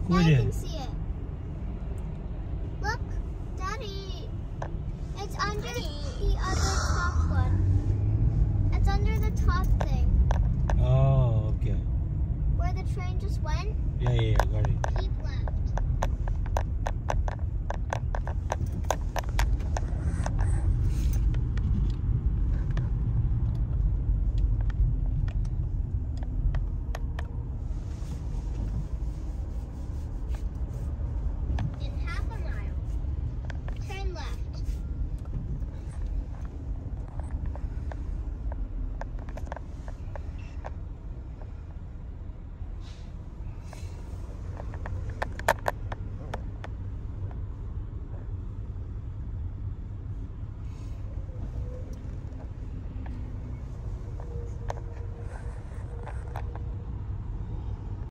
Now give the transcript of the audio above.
Where now you did? can see it. Look, Daddy. It's under the other top one. It's under the top thing. Oh, okay. Where the train just went. Yeah, got it. Keep